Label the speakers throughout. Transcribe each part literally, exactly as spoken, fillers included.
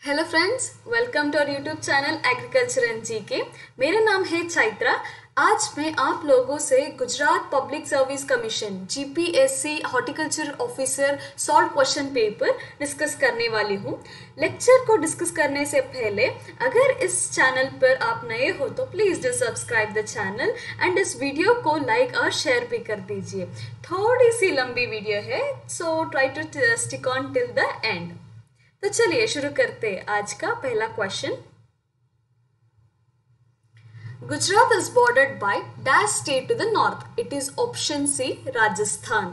Speaker 1: Hello friends, welcome to our YouTube channel agriculture and GK. मेरा नाम है चैत्रा। आज मैं आप लोगों से Gujarat public service commission GPSC horticulture officer solve question paper discuss करने वाली हूँ। लेक्चर को डिस्कस करने से पहले अगर इस चैनल पर आप नए हो तो please do subscribe the channel and इस वीडियो को लाइक और शेयर भी कर दीजिए। थोड़ी सी लंबी वीडियो है, so try to stick on till the end. तो चलिए शुरू करते हैं आज का पहला question. Gujarat is bordered by dash state to the north. It is option C Rajasthan.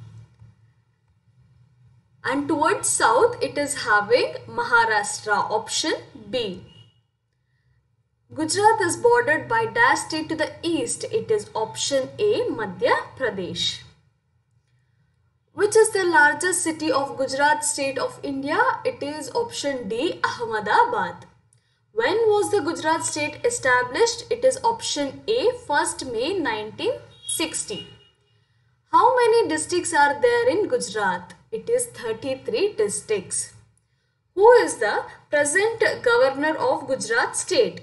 Speaker 1: And towards south it is having Maharashtra, option B. Gujarat is bordered by dash state to the east. It is option A Madhya Pradesh. Which is the largest city of Gujarat state of India? It is option D, Ahmedabad. When was the Gujarat state established? It is option A, first May nineteen sixty. How many districts are there in Gujarat? It is thirty-three districts. Who is the present governor of Gujarat state?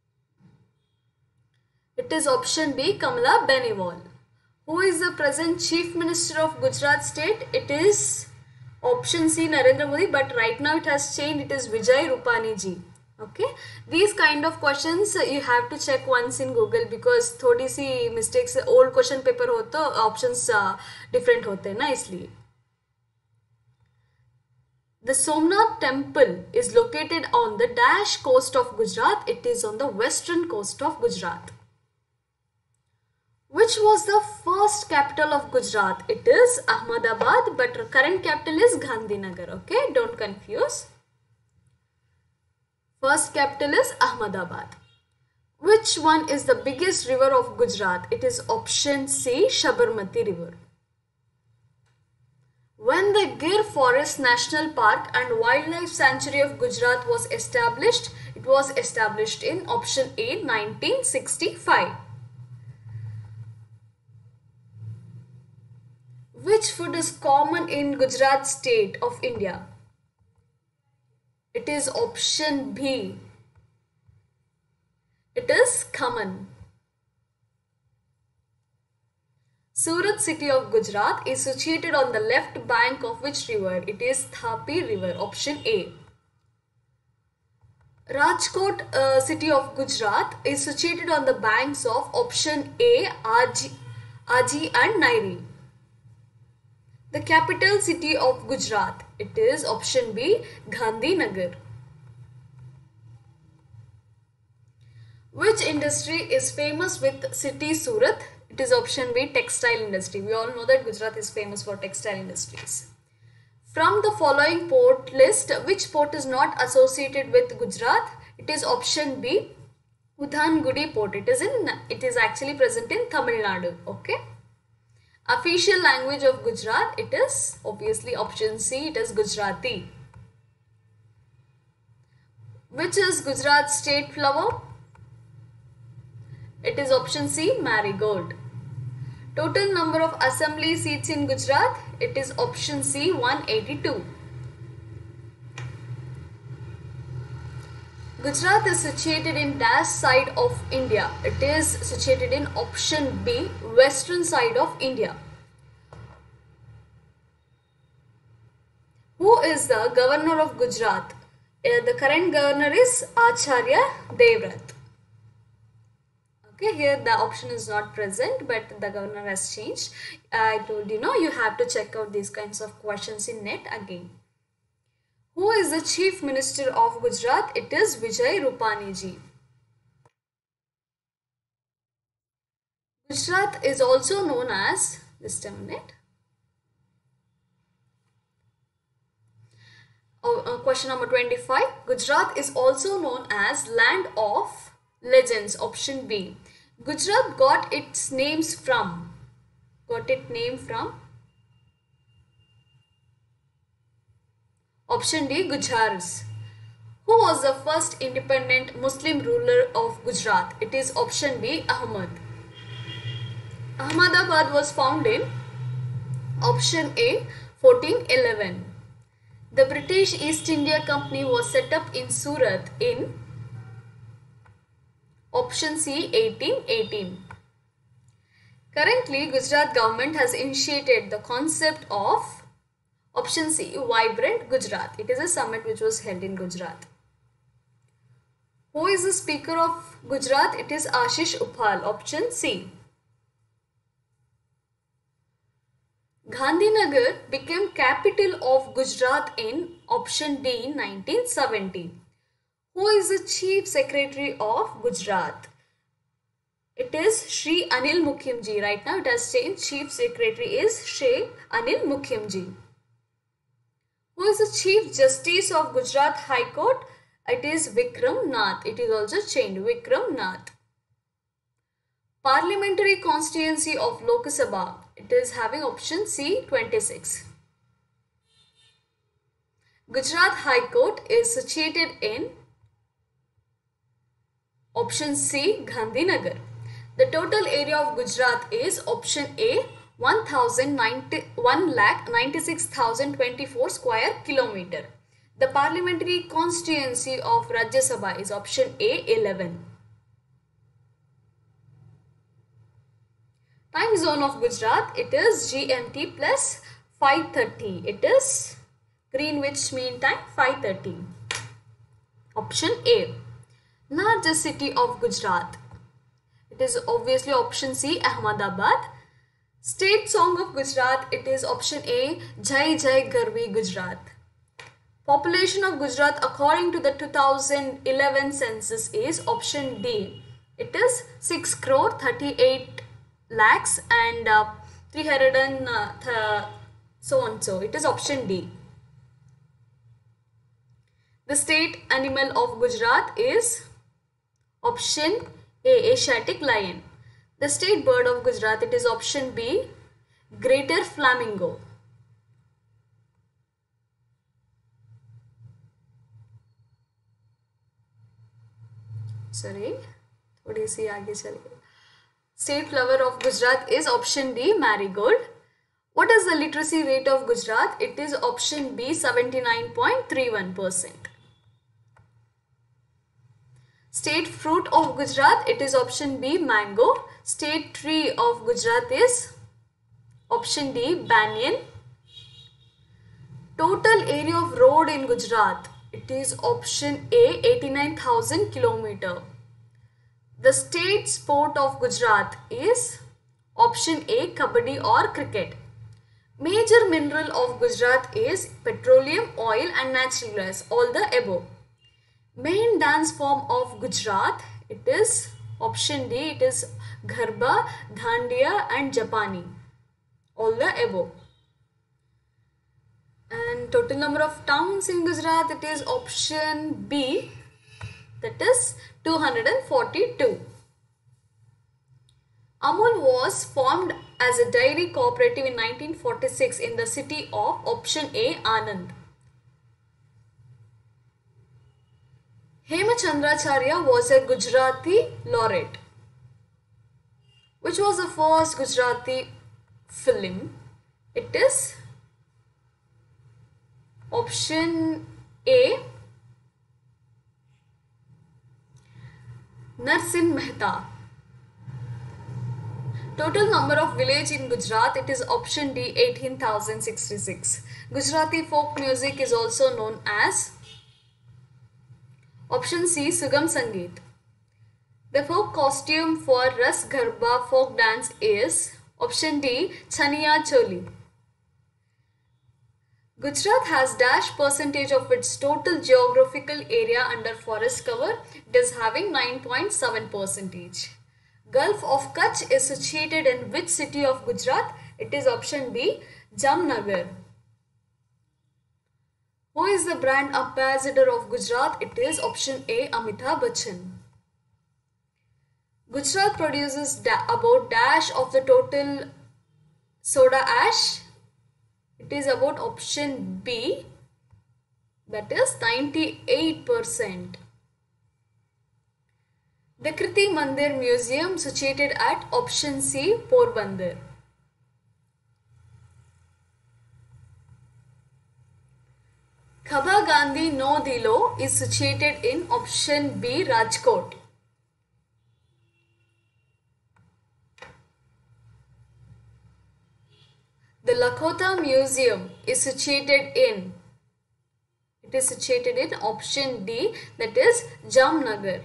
Speaker 1: It is option B, Kamala Beniwal. Who is the present chief minister of Gujarat state? It is option C, Narendra Modi, but right now it has changed. It is Vijay Rupani ji. Okay, these kind of questions you have to check once in Google because थोड़ी सी mistakes old question paper हो तो options different होते हैं ना, इसलिए। The Somnath temple is located on the dash coast of Gujarat. It is on the western coast of Gujarat. Which was the first capital of Gujarat? It is Ahmedabad, but current capital is Gandhinagar. Okay, don't confuse. First capital is Ahmedabad. Which one is the biggest river of Gujarat? It is option C, Sabarmati River. When the Gir Forest National Park and Wildlife Sanctuary of Gujarat was established, it was established in option A, nineteen sixty-five. Which food is common in Gujarat state of India? It is option B. It is khaman. Surat city of Gujarat is situated on the left bank of which river? It is Thapi river, option A. Rajkot uh, city of Gujarat is situated on the banks of option A, Aji, Aji and Nairi. The capital city of Gujarat, it is option B, Gandhinagar. Which industry is famous with city Surat? It is option B, textile industry. We all know that Gujarat is famous for textile industries. From the following port list, which port is not associated with Gujarat? It is option B, Udhangudi port. It is in, it is actually present in Tamil Nadu. Okay. Official language of Gujarat, it is obviously option C, it is Gujarati. Which is Gujarat state flower? It is option C, marigold. Total number of assembly seats in Gujarat, it is option C, one eighty-two. Gujarat is situated in dash side of India. It is situated in option B, western side of India. Who is the governor of Gujarat? Uh, the current governor is Acharya Devrat. Okay, here the option is not present, but the governor has changed. I told you, know, you have to check out these kinds of questions in net again. Who is the chief minister of Gujarat? It is Vijay Rupani ji. Gujarat is also known as, just a minute. Oh, uh, question number twenty-five. Gujarat is also known as land of legends, option B. Gujarat got its names from, got its name from, option D, Gujars. Who was the first independent Muslim ruler of Gujarat? It is option B, Ahmad. Ahmedabad was founded in option A, fourteen eleven. The British East India Company was set up in Surat in option C eighteen eighteen. Currently, Gujarat government has initiated the concept of option C Vibrant Gujarat. It is a summit which was held in Gujarat. Who is the Speaker of Gujarat? It is Ashish Upal, option C. Gandhinagar became capital of Gujarat in option D nineteen seventy. Who is the Chief Secretary of Gujarat? It is Shri Anil Mukherjee. Right now it has changed. Chief Secretary is Shri Anil Mukherjee. Who is the Chief Justice of Gujarat High Court? It is Vikram Nath. It is also changed. Vikram Nath. Parliamentary constituency of Lok Sabha. It is having option C twenty-six. Gujarat High Court is situated in option C Gandhinagar. The total area of Gujarat is option A one lakh ninety-six thousand twenty-four square kilometer. The parliamentary constituency of Rajya Sabha is option A eleven. Time zone of Gujarat, it is G M T plus five thirty. It is Greenwich Mean Time five thirty. Option A. Largest city of Gujarat. It is obviously option C Ahmedabad. State song of Gujarat, it is option A Jai Jai Garvi Gujarat. Population of Gujarat according to the two thousand eleven census is option D. It is six crore thirty-eight lakhs and uh, three hundred and uh, th so on so. It is option D. The state animal of Gujarat is option A Asiatic lion. The state bird of Gujarat, it is option B greater flamingo. Sorry, थोड़ी सी आगे चलिए. State flower of Gujarat is option D marigold. What is the literacy rate of Gujarat? It is option B seventy-nine point three one percent. State fruit of Gujarat, it is option B mango. State tree of Gujarat is option D banyan. Total area of road in Gujarat, it is option A eighty-nine thousand kilometer. The state sport of Gujarat is option A kabaddi or cricket. Major mineral of Gujarat is petroleum, oil and natural gas, all the above. Main dance form of Gujarat, it is option D, it is Garba, Dhandiya and Japani, all the above. And total number of towns in Gujarat, it is option B, that is two hundred forty-two. Amul was formed as a dairy cooperative in nineteen forty-six in the city of option A Anand. Hemachandracharya was a Gujarati laureate. Which was the first Gujarati film? It is option A Narsin Mehta. Total number of village in Gujarat, it is option D eighteen thousand sixty-six. Gujarati folk music is also known as option C Sugam Sangeet. The folk costume for Ras Garba folk dance is option D Chaniya Choli. Gujarat has dash percentage of its total geographical area under forest cover. It is having nine point seven percentage. Gulf of Kutch is situated in which city of Gujarat? It is option B Jamnagar. Who is the brand ambassador of Gujarat? It is option A Amitabh Bachchan. Gujarat produces da about dash of the total soda ash. It is about option B, that is ninety-eight percent. The Kriti Mandir Museum situated at option C Porbandar. Khaba Gandhi No Dilo is situated in option B, Rajkot. The Lakota Museum is situated in, it is situated in option D, that is Jamnagar.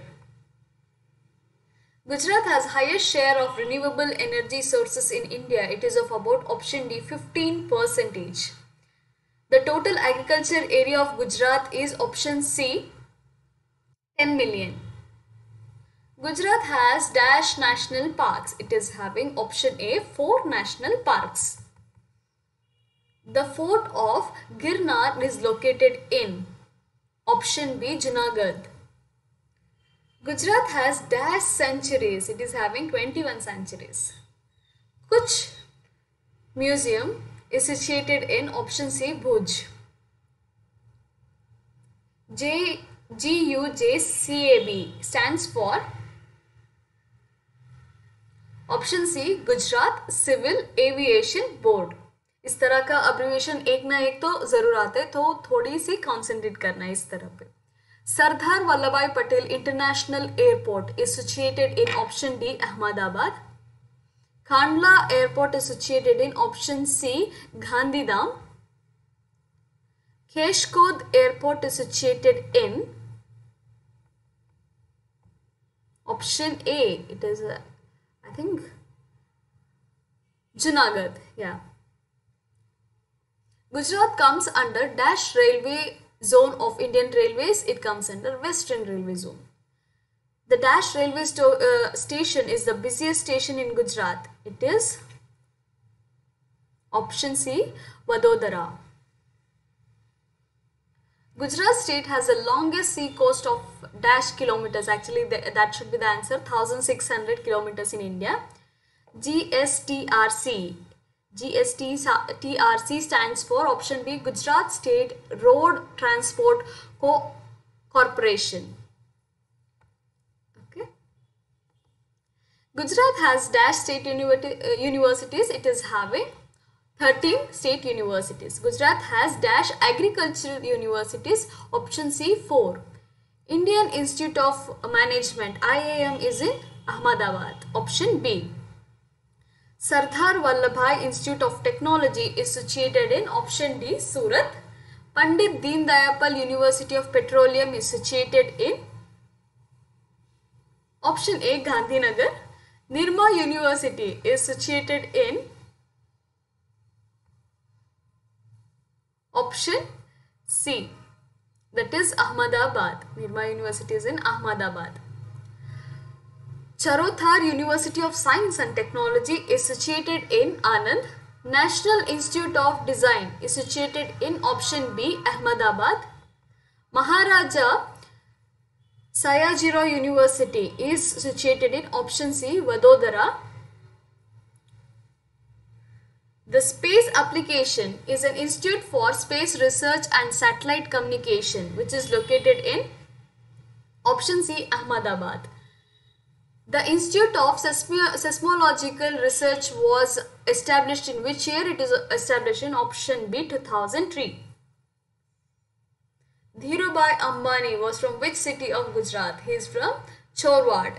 Speaker 1: Gujarat has highest share of renewable energy sources in India. It is of about option D, fifteen percent. The total agriculture area of Gujarat is option C, ten million. Gujarat has dash national parks. It is having option A, four national parks. The fort of Girnar is located in option B, Junagadh. Gujarat has dash sanctuaries. It is having twenty-one sanctuaries. Kuch Museum is situated in option C, Bhuj. J G U J C A B stands for option C, Gujarat civil aviation board. इस तरह का abbreviation एक ना एक तो जरूर आते हैं, तो थोड़ी सी कॉन्सेंट्रेट करना है इस तरह पे. Sardar Vallabh Bhai Patel international airport is situated in option D, Ahmedabad. Kandla airport is situated in option C, Gandhidham. Keshod airport is situated in option A, it is uh, I think Junagadh. Yeah. Gujarat comes under dash railway zone of Indian Railways. It comes under Western Railway Zone. The dash railway sto uh, station is the busiest station in Gujarat. It is option C, Vadodara. Gujarat state has the longest sea coast of dash kilometers. Actually, the, that should be the answer. one thousand six hundred kilometers in India. G S T R C. G S T R C stands for option B, Gujarat State Road Transport Co Corporation. Okay. Gujarat has dash state universities. It is having thirteen state universities. Gujarat has dash agricultural universities. Option C, four. Indian Institute of Management, I I M, is in Ahmedabad. Option B. Sardar Vallabhbhai Institute of Technology is situated in option D, Surat. Pandit Deen Dayal University of Petroleum is situated in option A, Gandhinagar. Nirma University is situated in option C, that is Ahmedabad. Nirma University is in Ahmedabad. Charothar University of Science and Technology is situated in Anand. National Institute of Design is situated in option B, Ahmedabad. Maharaja Sayajirao University is situated in option C, Vadodara. The Space Application is an institute for space research and satellite communication, which is located in option C, Ahmedabad. The Institute of Seismological Research was established in which year? It is established in option B, two thousand three. Dhirubhai Ambani was from which city of Gujarat? He is from Chorwad.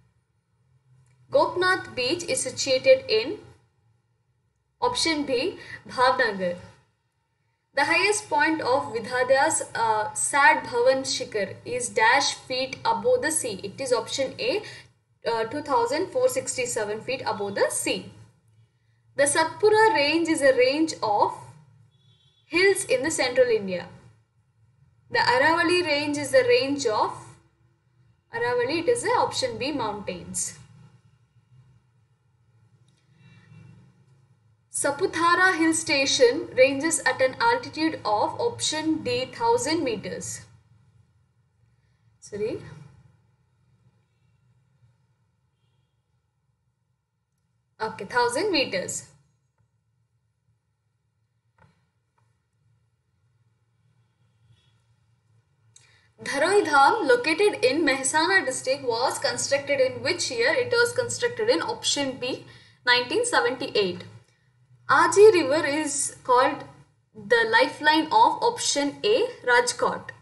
Speaker 1: Gopnath Beach is situated in option B, Bhavnagar. The highest point of Vidhadya's uh, Sad Bhavan Shikhar is dash feet above the sea. It is option A, uh, two thousand four hundred sixty-seven feet above the sea. The Satpura range is a range of hills in the central India. The Aravali range is the range of Aravali. It is a option B, mountains. Saputhara Hill Station ranges at an altitude of option D, one thousand meters. Sorry. Okay, one thousand meters. Dharoi Dham, located in Mehsana district, was constructed in which year? It was constructed in option B, nineteen seventy-eight. Aji river is called the lifeline of option A, Rajkot.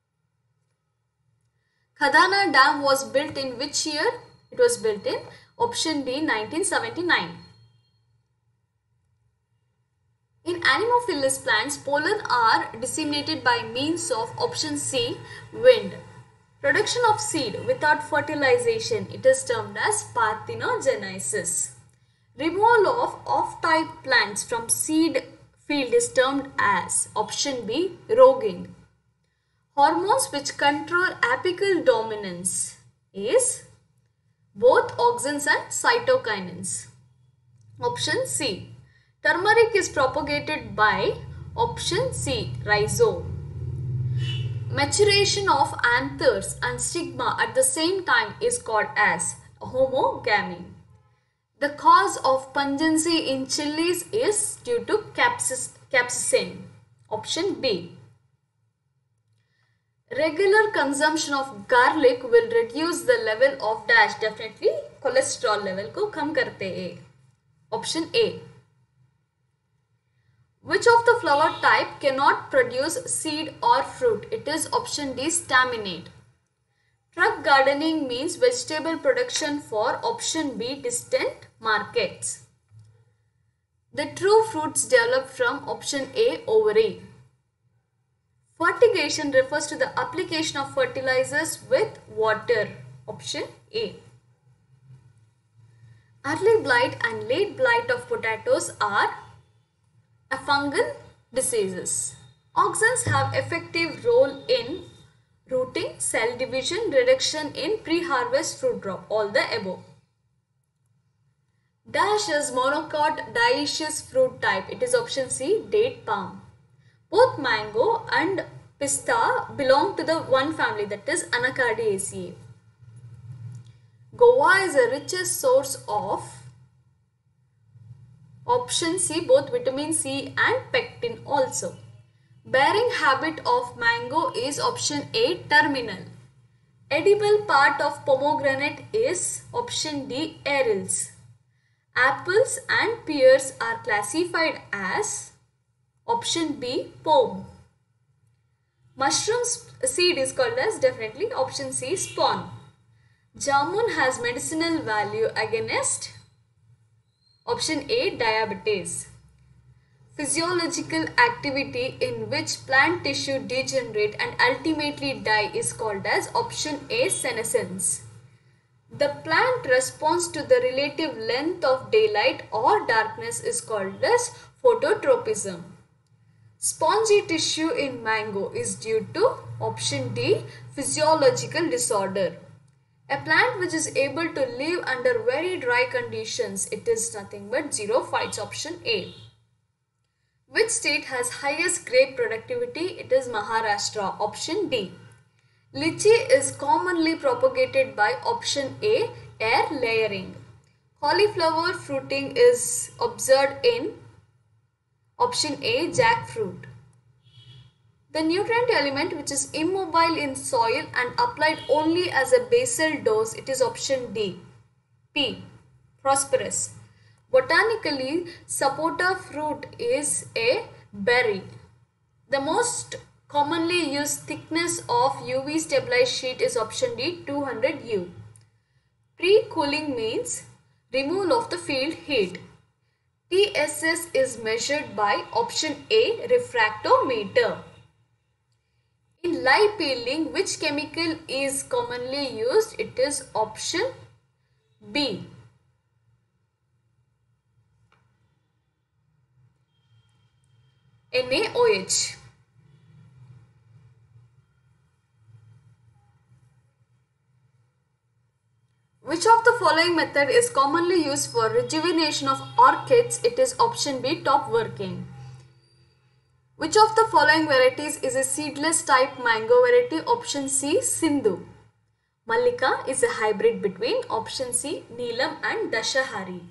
Speaker 1: Khadana Dam was built in which year? It was built in option D, nineteen seventy-nine. In Anemophilous plants, pollen are disseminated by means of option C, wind. Production of seed without fertilization, it is termed as parthenogenesis. Removal of off-type plants from seed field is termed as option B, roging. Hormones which control apical dominance is both auxins and cytokinins. Option C. Turmeric is propagated by option C, rhizome. Maturation of anthers and stigma at the same time is called as homogamy. The cause of pungency in chilies is due to capsaicin. Option B. Regular consumption of garlic will reduce the level of dash, definitely cholesterol level को कम करते हैं. Option A. Which of the flower type cannot produce seed or fruit? It is option D, staminate. Truck gardening means vegetable production for option B, distant markets. The true fruits develop from option A, ovary. Fertigation refers to the application of fertilizers with water. Option A. Early blight and late blight of potatoes are a fungal diseases. Auxins have effective role in rooting, cell division, reduction in pre-harvest fruit drop, all the above. Dash is monocot dioecious fruit type. It is option C, date palm. Both mango and pista belong to the one family, that is Anacardiaceae. Guava is the richest source of option C, both vitamin C and pectin also. Bearing habit of mango is option A, terminal. Edible part of pomegranate is option D, arils. Apples and pears are classified as option B, pome. Mushroom seed is called as definitely option C, spawn. Jamun has medicinal value against option A, diabetes. Physiological activity in which plant tissue degenerate and ultimately die is called as option A, senescence. The plant response to the relative length of daylight or darkness is called as phototropism. Spongy tissue in mango is due to option D, physiological disorder. A plant which is able to live under very dry conditions, it is nothing but xerophytes, option A. Which state has highest grape productivity? It is Maharashtra, option D. Lychee is commonly propagated by option A, air layering. Cauliflower fruiting is observed in option A, jackfruit. The nutrient element which is immobile in soil and applied only as a basal dose, it is option D, P, prosperous. Botanically, sapota fruit is a berry. The most commonly used thickness of U V stabilized sheet is option D, two hundred U. Pre-cooling means removal of the field heat. T S S is measured by option A, refractometer. In lye peeling, which chemical is commonly used? It is option B, N A O H. Which of the following method is commonly used for rejuvenation of orchids? It is option B, top working. Which of the following varieties is a seedless type mango variety? Option C, Sindhu. Mallika is a hybrid between option C, Neelam and Dashahari.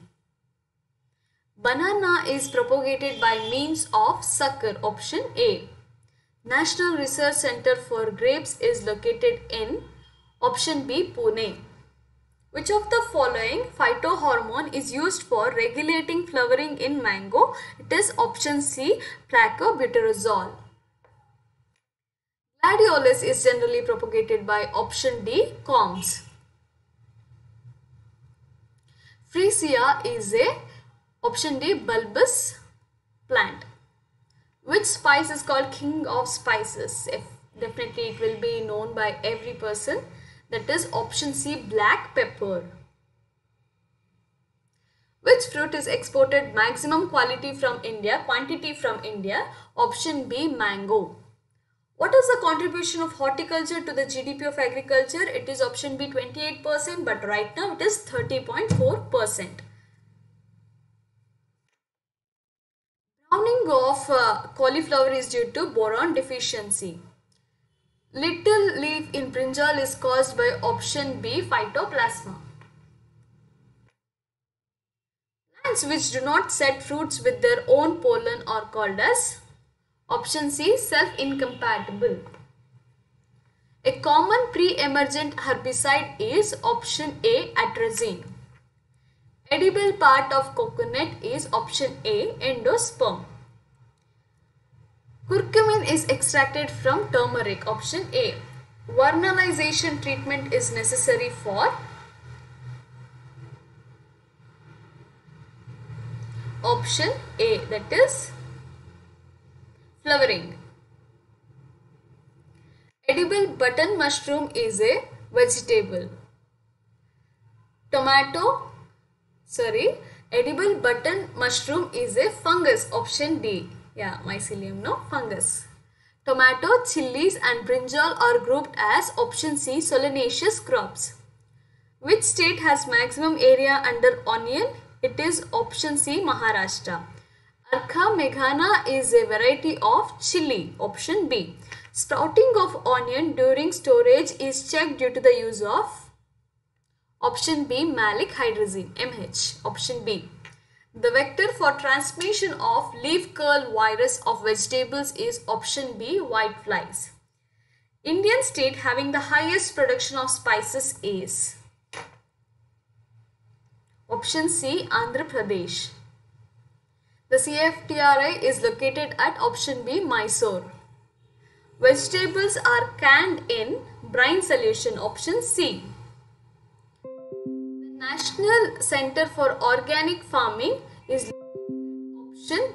Speaker 1: Banana is propagated by means of sucker, option A. National Research Center for Grapes is located in option B, Pune. Which of the following phytohormone is used for regulating flowering in mango? It is option C, placobuterol. Gladiolus is generally propagated by option D, corms. Freesia is a option D, bulbous plant. Which spice is called king of spices? If definitely it will be known by every person. That is option C, black pepper. Which fruit is exported maximum quality from India, quantity from India? Option B, mango. What is the contribution of horticulture to the G D P of agriculture? It is option B, twenty-eight percent, but right now it is thirty point four percent. Browning of uh, cauliflower is due to boron deficiency. Little leaf in brinjal is caused by option B, phytoplasma. Plants which do not set fruits with their own pollen are called as option C, self-incompatible. A common pre-emergent herbicide is option A, atrazine. Edible part of coconut is option A, endosperm. Curcumin is extracted from turmeric, option A. Vernalization treatment is necessary for option A, that is flowering. Edible button mushroom is a vegetable. Tomato, sorry, edible button mushroom is a fungus, option D. Yeah, mycelium, no, fungus. Tomato, chilies and brinjal are grouped as option C, solanaceous crops. Which state has maximum area under onion? It is option C, Maharashtra. Arkha meghana is a variety of chili, option B. Sprouting of onion during storage is checked due to the use of option B, malic hydrazine, M H, option B. The vector for transmission of leaf curl virus of vegetables is option B, whiteflies. Indian state having the highest production of spices is option C, Andhra Pradesh. The C F T R I is located at option B, Mysore. Vegetables are canned in brine solution, option C. The National Center for Organic Farming is option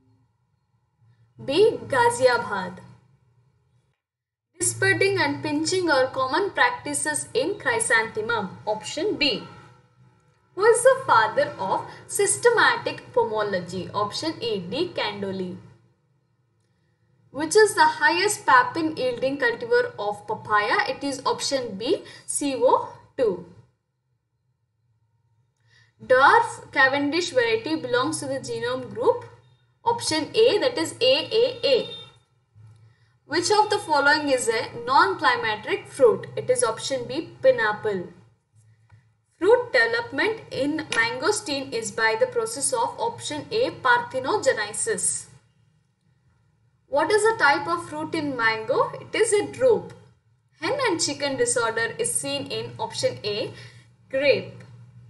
Speaker 1: B, Ghaziabad. Disbudding and pinching are common practices in chrysanthemum, option B. Who is the father of systematic pomology? Option A, D. Candolle. Which is the highest papin yielding cultivar of papaya? It is option B, C O two. Dwarf Cavendish variety belongs to the genome group option A, that is A A A. Which of the following is a non-climateric fruit? It is option B, pineapple. Fruit development in mangosteen is by the process of option A, parthenogenesis. What is the type of fruit in mango? It is a drupe. Hen and chicken disorder is seen in option A, grape.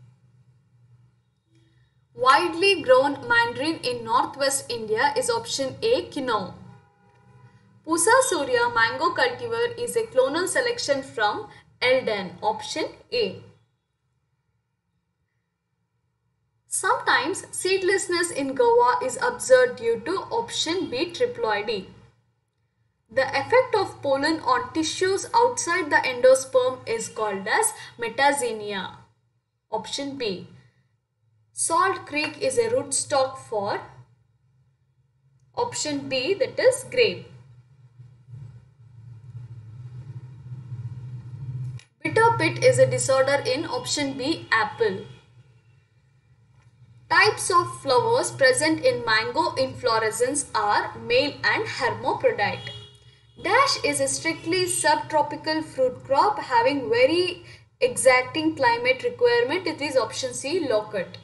Speaker 1: Widely grown mandarin in northwest India is option A, Kinnaur. Pusa Surya mango cultivar is a clonal selection from Eldon, option A. Sometimes seedlessness in guava is observed due to option B, triploidy. The effect of pollen on tissues outside the endosperm is called as metaxenia, option B. Salt Creek is a rootstock for option B, that is grape. Bitter pit is a disorder in option B, apple. Types of flowers present in mango inflorescence are male and hermaphrodite. Dash is a strictly subtropical fruit crop having very exacting climate requirement. It is option C, locust.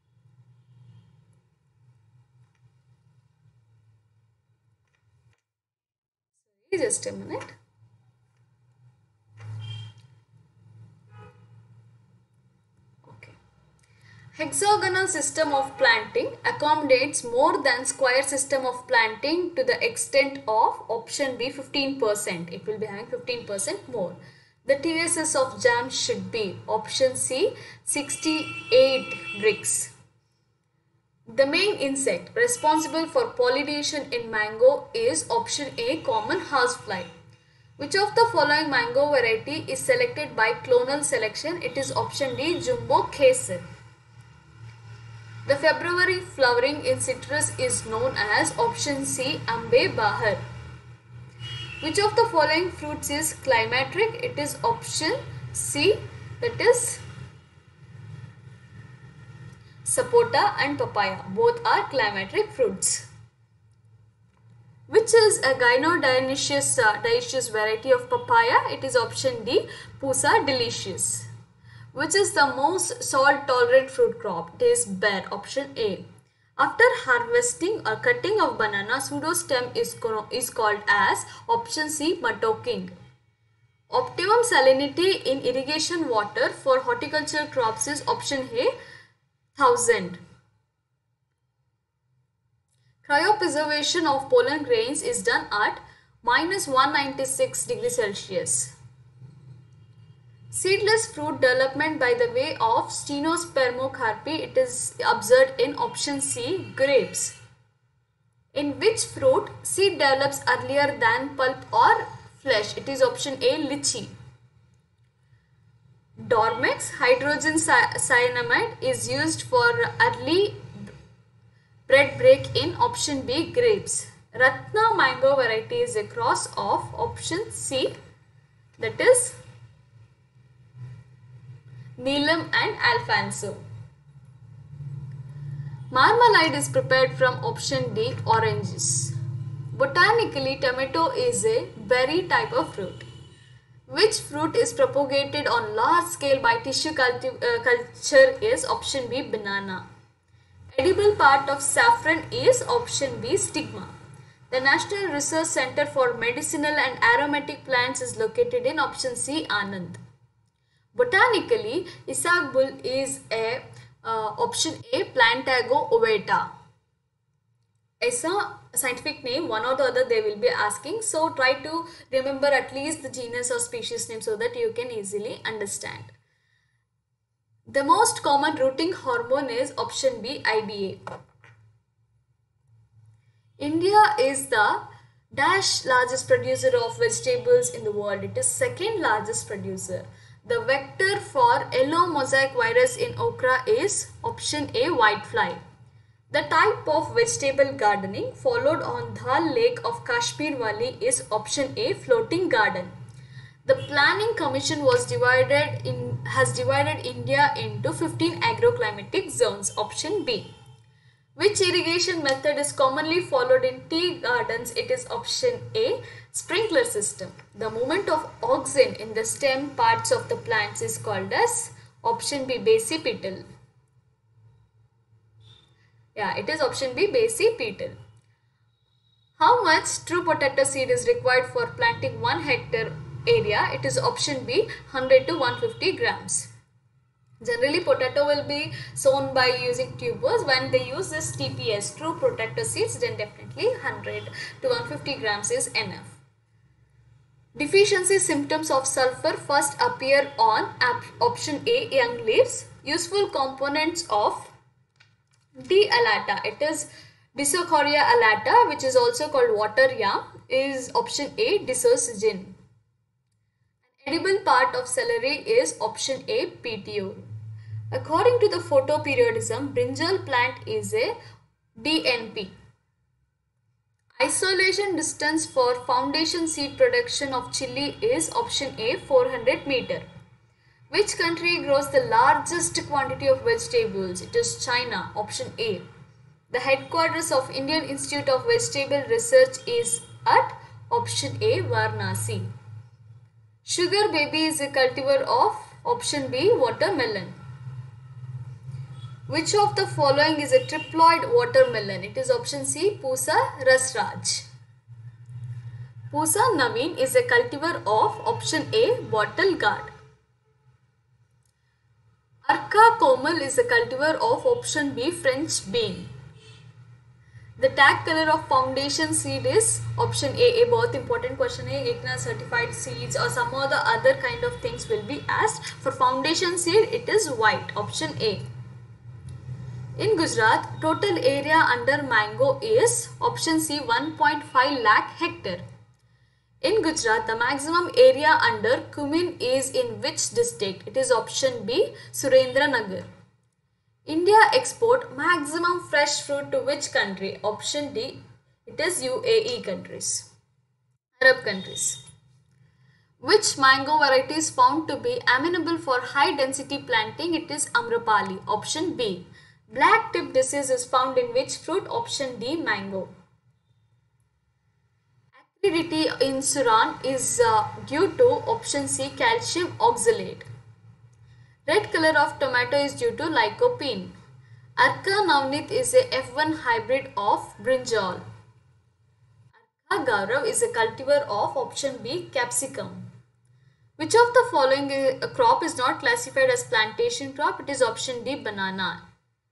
Speaker 1: Just a minute. Hexagonal system of planting accommodates more than square system of planting to the extent of option B fifteen percent. It will be having fifteen percent more. The T S S of jam should be option C sixty-eight bricks. The main insect responsible for pollination in mango is option A common housefly. Which of the following mango variety is selected by clonal selection? It is option D Jumbo Kesar. The February flowering in citrus is known as option C Ambe Bahar. Which of the following fruits is climateric? It is option C, that is sapota and papaya. Both are climateric fruits. Which is a gynodioecious uh, dioecious variety of papaya? It is option D Pusa delicious. Which is the most salt tolerant fruit crop? It is bear, option A. After harvesting or cutting of banana, pseudostem is, is called as option C matoking. Optimum salinity in irrigation water for horticultural crops is option A one thousand. Cryopreservation of pollen grains is done at minus one hundred ninety-six degrees Celsius. Seedless fruit development by the way of stenospermocarpi, it is observed in option C grapes. In which fruit seed develops earlier than pulp or flesh? It is option A lychee. Dormex hydrogen cyanamide is used for early bread break in option B grapes. Ratna mango variety is a cross of option C, that is Neelam and Alfonso. Marmalade is prepared from option D oranges. Botanically, tomato is a berry type of fruit. Which fruit is propagated on large scale by tissue culti uh, culture is option B banana. Edible part of saffron is option B stigma. The National Research Center for Medicinal and Aromatic Plants is located in option C Anand. Botanically, Isabgol is a uh, option A Plantago ovata. Aisa scientific name, one or the other they will be asking. So try to remember at least the genus or species name so that you can easily understand. The most common rooting hormone is option B I D A. India is the dash largest producer of vegetables in the world. It is second largest producer. The vector for yellow mosaic virus in okra is option A whitefly. The type of vegetable gardening followed on Dhal Lake of Kashmir Valley is option A floating garden. The Planning Commission was divided in has divided India into fifteen agroclimatic zones. Option B. Which irrigation method is commonly followed in tea gardens? It is option A sprinkler system. The movement of oxygen in the stem parts of the plants is called as option B basipetal. Yeah, it is option B basipetal. How much true potato seed is required for planting one hectare area? It is option B one hundred to one hundred fifty grams. Generally, potato will be sown by using tubers. When they use this T P S, true potato seeds, then definitely one hundred to one hundred fifty grams is enough. Deficiency symptoms of sulfur first appear on option A young leaves. Useful components of D. alata, it is Disocoria alata, which is also called water yam, is option A disocygen. An edible part of celery is option A petiole. According to the photoperiodism, brinjal plant is a D N P. Isolation distance for foundation seed production of chili is option A four hundred meter. Which country grows the largest quantity of vegetables? It is China, option A. The headquarters of Indian Institute of Vegetable Research is at option A Varanasi. Sugar baby is a cultivar of option B watermelon. Which of the following is a triploid watermelon? It is option C Pusa Rasraj. Pusa Naveen is a cultivar of option A bottle gourd. Arka komal is a cultivar of option B, French bean. The tag color of foundation seed is option A. A बहुत important question है. एक ना certified seeds or some of the other kind of things will be asked. For foundation seed, it is white. Option A. In Gujarat, total area under mango is option C, one point five lakh hectare. In Gujarat, the maximum area under cumin is in which district? It is option B, Surendranagar. India export maximum fresh fruit to which country? Option D, it is U A E countries, Arab countries. Which mango variety is found to be amenable for high density planting? It is Amrapali. Option B. Black tip disease is found in which fruit? Option D, mango. Acridity in Suran is uh, due to option C, calcium oxalate. Red color of tomato is due to lycopene. Arka Navnit is a F one hybrid of brinjal. Arka Gaurav is a cultivar of option B, capsicum. Which of the following uh, crop is not classified as plantation crop? It is option D, banana.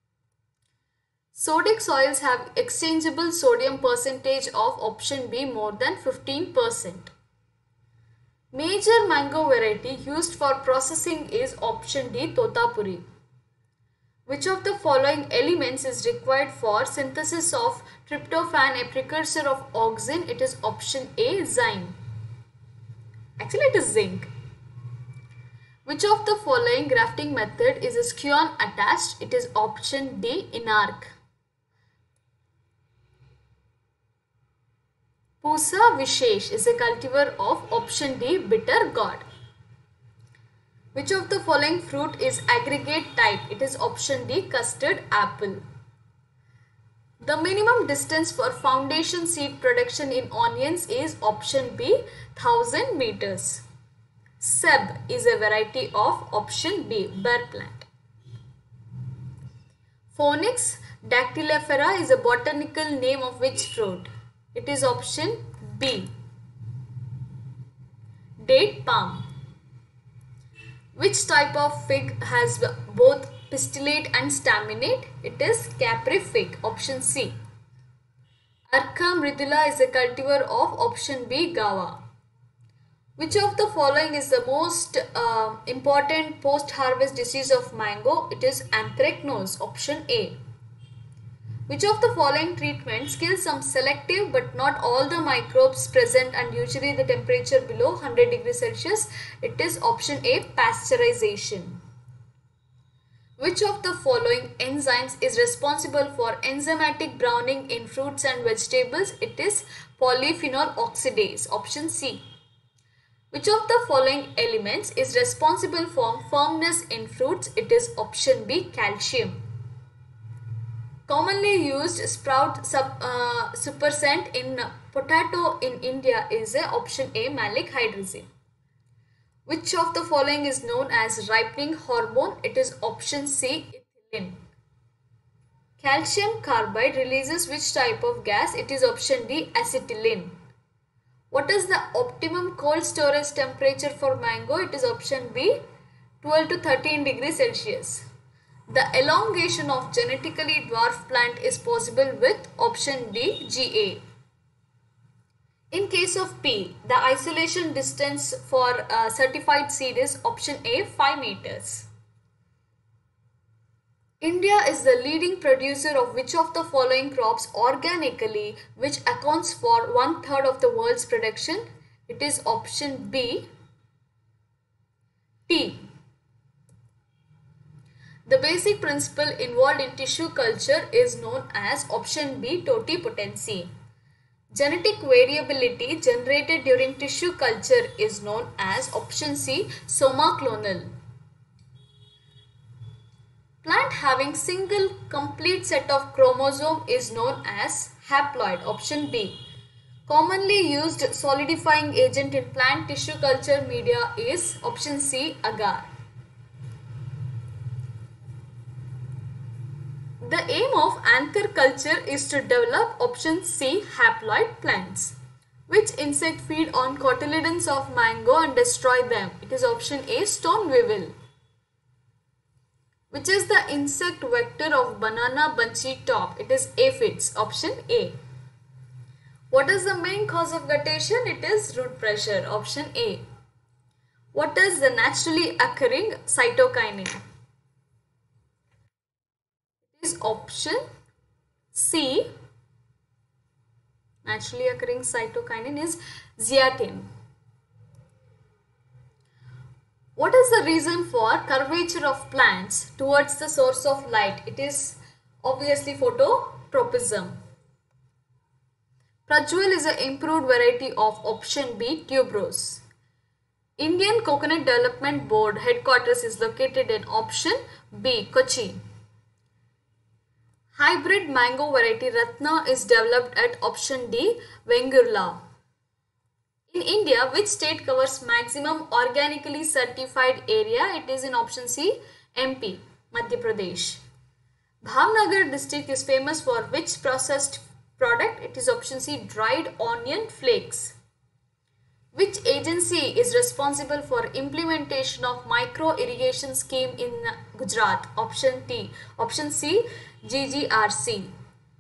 Speaker 1: Sodic soils have exchangeable sodium percentage of option B more than fifteen percent. Major mango variety used for processing is option D, Totapuri. Which of the following elements is required for synthesis of tryptophan, a precursor of auxin? It is option A, zyme. Actually, it is zinc. Which of the following grafting method is a scion attached? It is option D, inarc. Pusa Vishesh is a cultivar of option D, bitter gourd. Which of the following fruit is aggregate type? It is option D, custard apple. The minimum distance for foundation seed production in onions is option B, one thousand meters. Seb is a variety of option B, bear plant. Phoenix dactylifera is a botanical name of which fruit? It is option B, date palm. Which type of fig has both pistillate and staminate? It is Capri fig, option C. Arka mridula is a cultivar of option B, Gawa. Which of the following is the most uh, important post-harvest disease of mango? It is anthracnose, option A. Which of the following treatments kills some selective but not all the microbes present and usually the temperature below one hundred degrees Celsius? It is option A, pasteurization. Which of the following enzymes is responsible for enzymatic browning in fruits and vegetables? It is polyphenol oxidase, option C. Which of the following elements is responsible for firmness in fruits? It is option B, calcium. Commonly used sprout sub, uh, supercent in potato in India is a option A, malic hydrazine. Which of the following is known as ripening hormone? It is option C, ethylene. Calcium carbide releases which type of gas? It is option D, acetylene. What is the optimum cold storage temperature for mango? It is option B, twelve to thirteen degrees Celsius. The elongation of genetically dwarf plant is possible with option D, G A. In case of pea, the isolation distance for uh, certified seed is option A, five meters. India is the leading producer of which of the following crops organically, which accounts for one third of the world's production? It is option B, tea. The basic principle involved in tissue culture is known as option B, totipotency. Genetic variability generated during tissue culture is known as option C, soma clonal. Plant having single complete set of chromosome is known as haploid, option B. Commonly used solidifying agent in plant tissue culture media is option C, agar. The aim of anchor culture is to develop option C, haploid plants. Which insect feed on cotyledons of mango and destroy them? It is option A, stone weevil. Which is the insect vector of banana bunchy top? It is aphids. Option A. What is the main cause of guttation? It is root pressure. Option A. What is the naturally occurring cytokinin? It is option C. Naturally occurring cytokinin is zeatin. What is the reason for curvature of plants towards the source of light? It is obviously phototropism. Prajwal is an improved variety of option B, tuberose. Indian Coconut Development Board headquarters is located in option B, Kochi. Hybrid mango variety Ratna is developed at option D, Vengurla. In India, which state covers maximum organically certified area? It is in option C, M P, Madhya Pradesh. Bhavnagar district is famous for which processed product? It is option C, dried onion flakes. Which agency is responsible for implementation of micro irrigation scheme in Gujarat? Option T, option C, G G R C.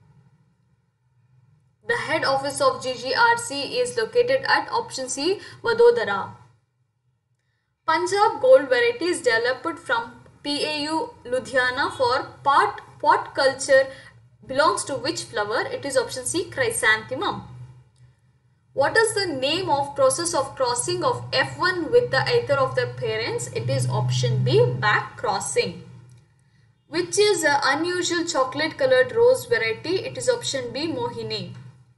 Speaker 1: The head office of G G R C is located at option C, Vadodara. Punjab gold variety is developed from P A U Ludhiana for pot, pot culture belongs to which flower? It is option C, chrysanthemum. What is the name of process of crossing of F one with the either of their parents? It is option B, back crossing. Which is an unusual chocolate colored rose variety? It is option B, Mohini.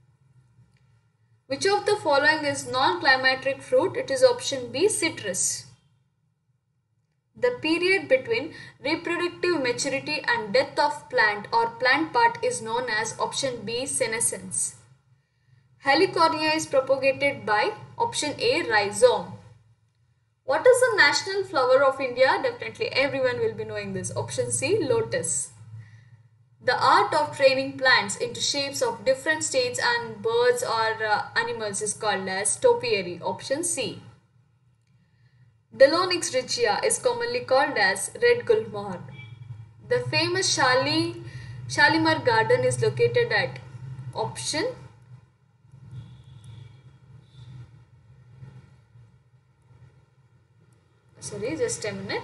Speaker 1: Which of the following is non-climatic fruit? It is option B, citrus. The period between reproductive maturity and death of plant or plant part is known as option B, senescence. Helicornia is propagated by option A, rhizome. What is the national flower of India? Definitely everyone will be knowing this. Option C, lotus. The art of training plants into shapes of different states and birds or uh, animals is called as topiary. Option C. Delonix regia is commonly called as red gulmohar. The famous Shali, Shalimar garden is located at option sorry just a minute.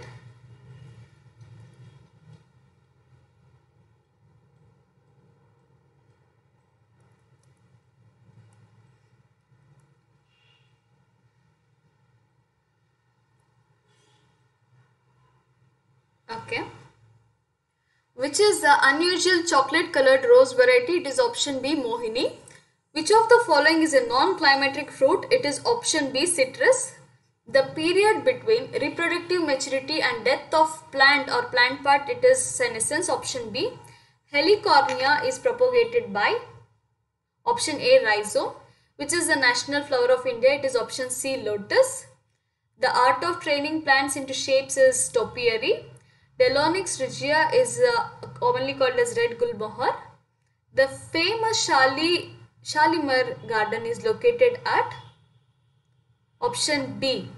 Speaker 1: Okay. Which is the unusual chocolate colored rose variety? It is option B, Mohini. Which of the following is a non-climatic fruit? It is option B, citrus. The period between reproductive maturity and death of plant or plant part, it is senescence. Option B. Helicornia is propagated by option A, rhizome. Which is the national flower of India? It is option C, lotus. The art of training plants into shapes is topiary. Delonix regia is uh, commonly called as red gulmohar. The famous Shali, Shalimar garden is located at option B,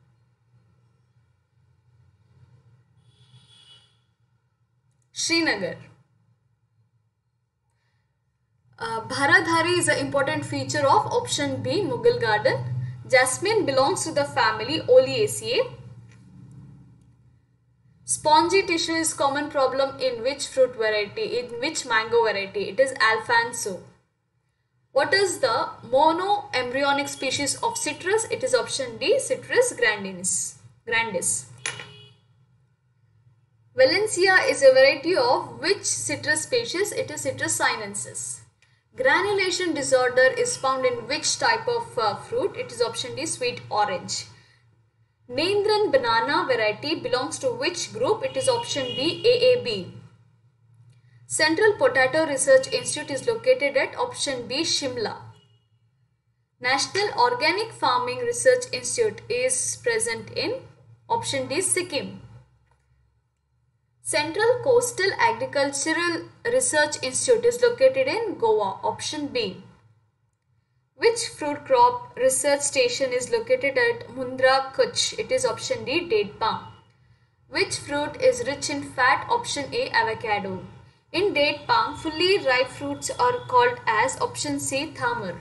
Speaker 1: Srinagar. Uh, Bharadhari is an important feature of option B, Mughal garden. Jasmine belongs to the family Oleaceae. Spongy tissue is common problem in which fruit variety, in which mango variety? It is Alfonso. What is the monoembryonic species of citrus? It is option D, Citrus grandis. grandis. Valencia is a variety of which citrus species? It is Citrus sinensis. Granulation disorder is found in which type of uh, fruit? It is option D, sweet orange. Nendran banana variety belongs to which group? It is option B, A A B. Central Potato Research Institute is located at option B, Shimla. National Organic Farming Research Institute is present in option D, Sikkim. Central Coastal Agricultural Research Institute is located in Goa. Option B. Which fruit crop research station is located at Mundra, Kutch? It is option D, date palm. Which fruit is rich in fat? Option A, avocado. In date palm, fully ripe fruits are called as option C, thamar.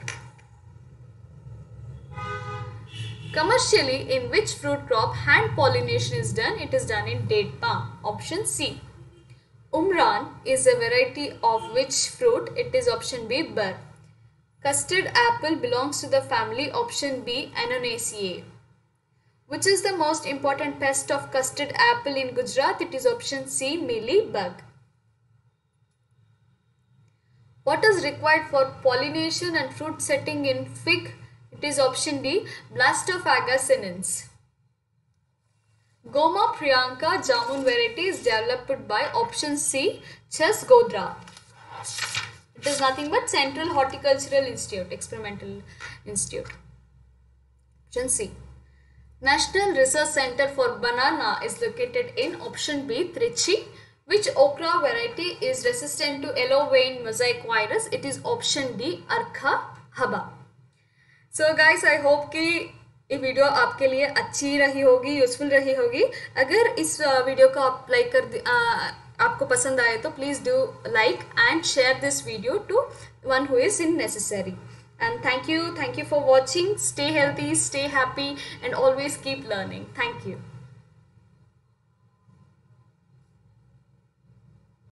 Speaker 1: Commercially, in which fruit crop hand pollination is done? It is done in date palm. Option C. Umran is a variety of which fruit? It is option B, bar. Custard apple belongs to the family option B, Annonaceae. Which is the most important pest of custard apple in Gujarat? It is option C, mealy bug. What is required for pollination and fruit setting in fig? It is option D, Blastophaga sinensis. Goma Priyanka jamun variety is developed by option C, Chas Godra. It is nothing but Central Horticultural Institute, Experimental Institute. Option C. National Research Center for Banana is located in option B, Trichy. Which okra variety is resistant to yellow vein mosaic virus? It is option D, Arkha Haba. So guys, I hope कि ये video आपके लिए अच्छी रही होगी, useful रही होगी. अगर इस वीडियो को आप लाइक कर आ, आपको पसंद आए तो please do like and share this video to one who is in necessary. And thank you, thank you for watching. Stay healthy, stay happy, and always keep learning. Thank you.